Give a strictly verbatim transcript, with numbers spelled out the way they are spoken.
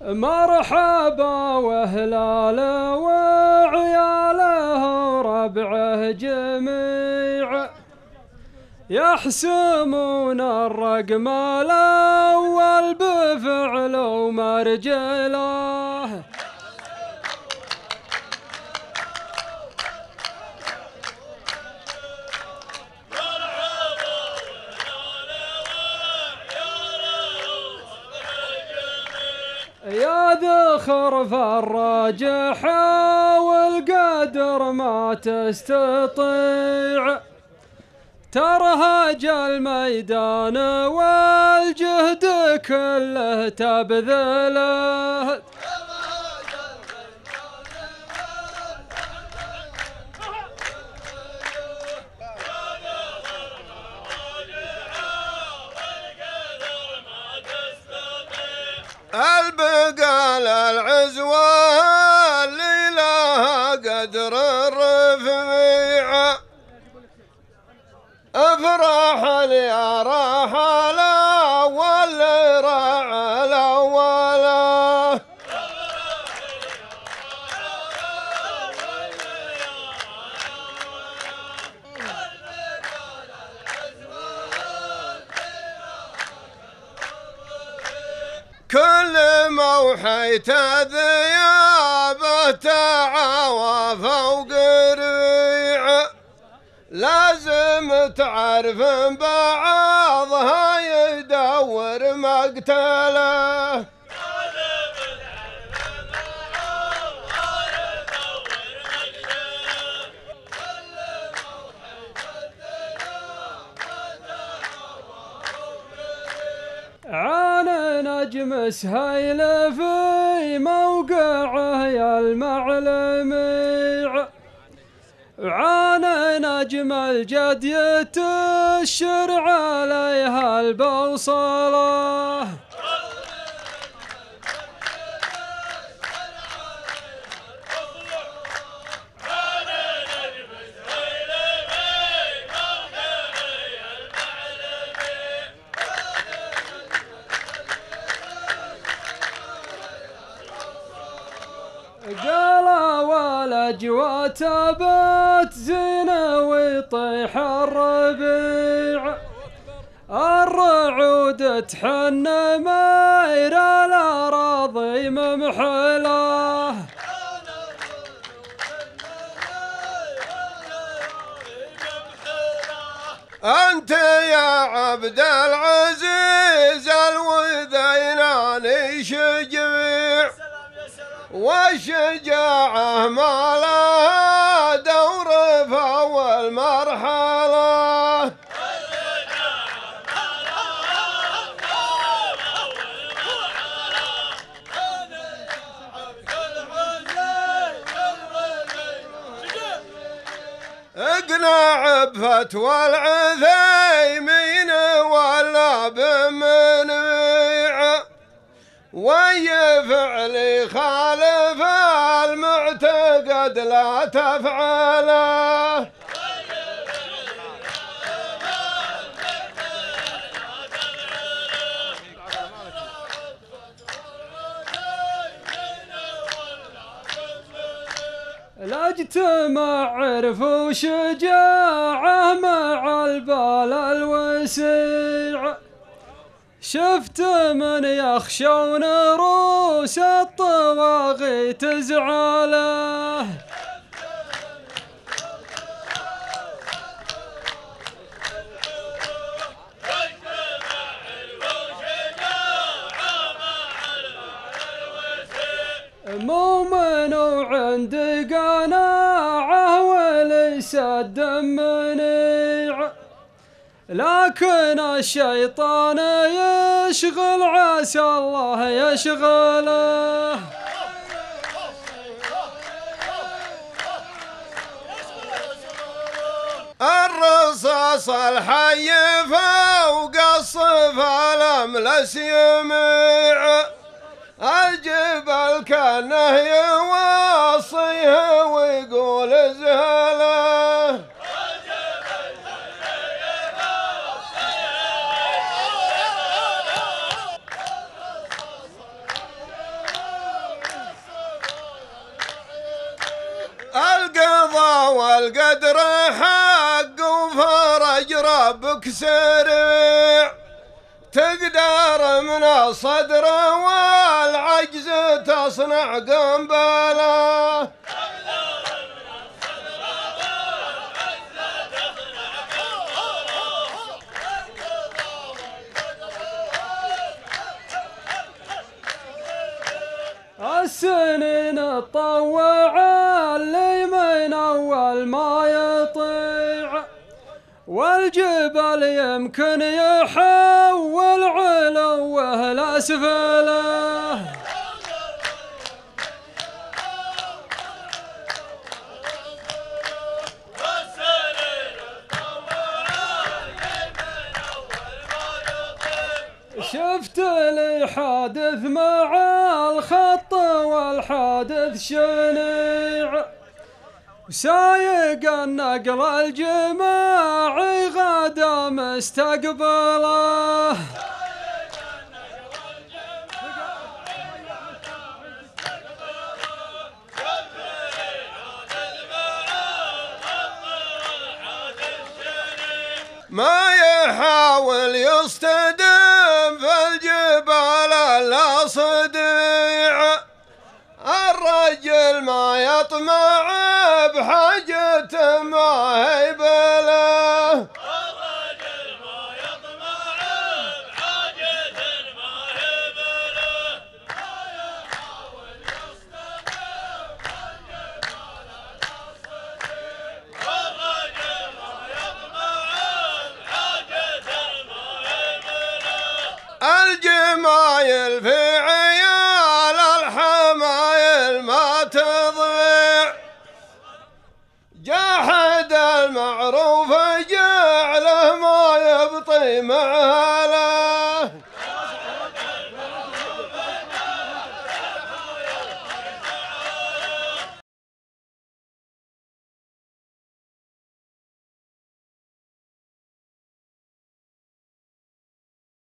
مرحبا وهلاله وعياله وربعه جميع يحسمون الرقم الأول بفعل ومرجله. يا ذخر فالراجح والقدر ما تستطيع ترهج الميدان والجهد كله تبذله. البقال العزوة اللي لها قدر الرفيع افرح يا راحله واللي راعى الاوله. كل موحيت ذيابه تعاوى فوق ريع لازم تعرف بعضها يدور مقتله. عانى نجم سهيل في موقعه يا المعلميع عانى نجم الجد يتشر عليها البوصله. قالا والاجواء تبات زينه ويطيح الربيع الرعود تحن ماير الاراضي ممحله. انت يا عبد العزيز الوذيناني شجيع والشجاعة ما لها دور فأول مرحلة. اقنع بفتوى العثيمين ولا بمنيع وي فعلي خالف المعتقد لا تفعله. لا اجتمع عرف وشجاعه مع البال الوسيع شفت من يخشون رؤوس الطواغي تزعله. مؤمن وعندي قناعه وليس الدم منيع لكن الشيطان يشغل عسى الله يشغله. الرصاص الحي فوق الصف الأملس يميع الجبل كانه يوصيه ويقول ازهله. والقدر حق وفرج ربك سريع، تقدر من الصدر والعجز تصنع قنبله. السنين تطوع اللي من أول ما يطيع، والجبل يمكن يحول علوه لأسفله. شفت لي حادث مع الخط والحادث شنيع، سايق النقل الجماعي غدا مستقبله. ما يحاول يصطدم في الجبال الا صديع، الرجل ما يطمع بحاجة ما هي بله. الرجل ما يطمع بحاجة ما هي بله، ما يحاول يصطدم في الجبال الا صديع، الرجل ما يطمع بحاجة ما هي بله. الجمايل في عيال الحمايل ما تضيع، جاحد المعروف جعله ما يبطي معها